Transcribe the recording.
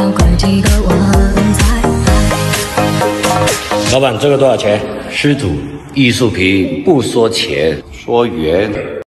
老板，这个多少钱？ 师徒，艺术品不说钱，说缘。